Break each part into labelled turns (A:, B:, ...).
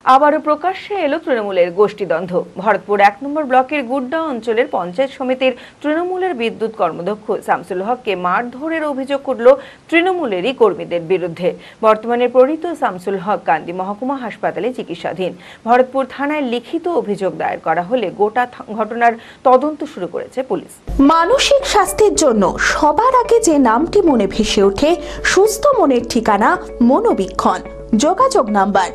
A: আবারও প্রকাশ্যে এলো তৃণমূলের গোষ্ঠীদ্বন্দ্ব। ভরতপুর ১ নম্বর ব্লকের গুড্ডা অঞ্চলের পঞ্চায়েত সমিতির তৃণমূলের বিদ্যুৎ কর্মদক্ষ শামসুল হককে মারধরের অভিযোগ উঠল তৃণমূলেরই কর্মীদের বিরুদ্ধে। বর্তমানে পরিচিত শামসুল হক কান্দি মহকুমা হাসপাতালে চিকিৎসাধীন। ভরতপুর থানায় লিখিত অভিযোগ দায়ের করা হলে গোটা ঘটনার তদন্ত শুরু করেছে পুলিশ।
B: মানসিক স্বাস্থ্যের জন্য সবার আগে যে নামটি মনে ভেসে ওঠে, সুস্থ মনের ঠিকানা মনোবীক্ষণ। যোগাযোগ নাম্বার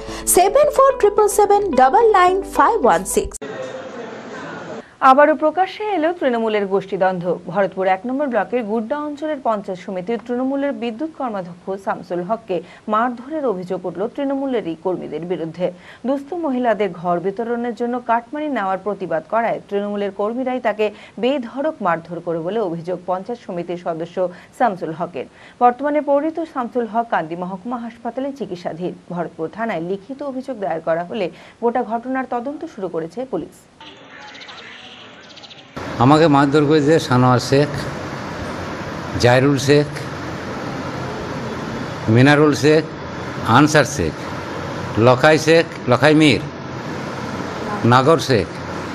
B: 7477799516।
A: আবারও প্রকাশ্যে এলো তৃণমূলের গোষ্ঠীদ্বন্দ্ব। ভরতপুর ১ নম্বর ব্লকের গুড্ডা অঞ্চলের পঞ্চায়েত সমিতির তৃণমূলের বিদ্যুৎ কর্মাধ্যক্ষ শামসুল হককে মারধরের অভিযোগ উঠল তৃণমূলেরই কর্মীদের বিরুদ্ধে। দুস্থ মহিলাদের ঘর বিতরণের জন্য কাটমানি নেওয়ার প্রতিবাদ করায় তৃণমূলের কর্মীরাই তাকে বেধড়ক মারধর করে বলে অভিযোগ পঞ্চায়েত সমিতির সদস্য শামসুল হকের। বর্তমানে পরিচিত শামসুল হক কান্দি মহকুমা হাসপাতালে চিকিৎসাধীন। ভরতপুর থানায় লিখিত অভিযোগ দায়ের করা হলে গোটা ঘটনার তদন্ত শুরু করেছে পুলিশ।
C: আমাকে মারধর করেছে সানোয়ার শেখ, জায়রুল শেখ, মিনারুল শেখ, আনসার শেখ, লখাই শেখ, লখাই মীর, নাগর শেখ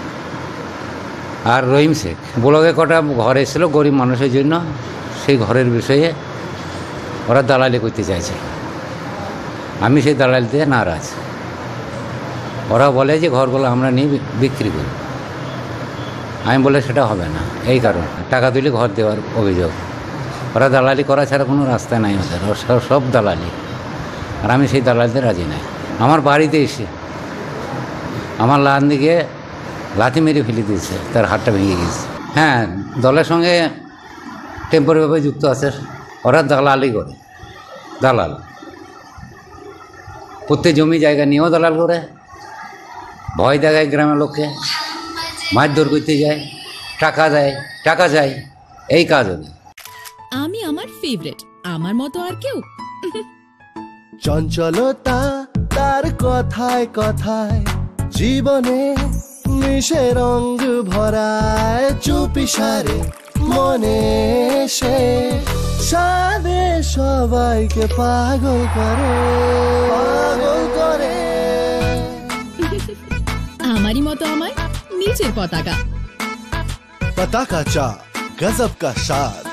C: আর রহিম শেখ। ব্লকে কটা ঘর এসেছিল গরিব মানুষের জন্য, সেই ঘরের বিষয়ে ওরা দালালি করতে চাইছে। আমি সেই দালালিতে নারাজ। ওরা বলে যে ঘরগুলো আমরা নিয়ে বিক্রি করি। আমি বলে সেটা হবে না, এই কারণে টাকা তুলে ঘর দেওয়ার অভিযোগ। ওরা দালালি করা ছাড়া কোনো রাস্তা নাই ওদের, সব দালালি। আর আমি সেই দালালিতে রাজি নাই। আমার বাড়িতে এসে আমার লান দিকে লাথি মেরে ফেলে দিয়েছে, তার হাতটা ভেঙে গেছে। হ্যাঁ, দলের সঙ্গে টেম্পোরারিভাবে যুক্ত আছে। ওরা দালালি করে, দালাল প্রত্যেক জমি জায়গা নিয়েও দালাল করে, ভয় দেখায় গ্রামের লোককে, মারধর করতে যায়, টাকা দেয়, টাকা চাই, এই কাজ হবে।
D: আমি আমার ফেভারিট, আমার মতো আর কেউ।
E: চঞ্চলতা তার কথায় কথায় জীবনে মিশে রঙ ভরায়, চুপি সারে মনে সে সাদে সবাইকে পাগল করে, পাগল করে।
D: আমারই মতো আমার নিচের পতাকা।
E: पताका चा गजब का शाद।